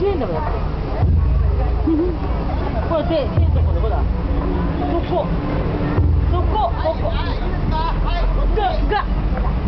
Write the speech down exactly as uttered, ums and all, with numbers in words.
じゅうえんでもやってる。これ手、手のところほら。そこ。そこ、ここ。が、が。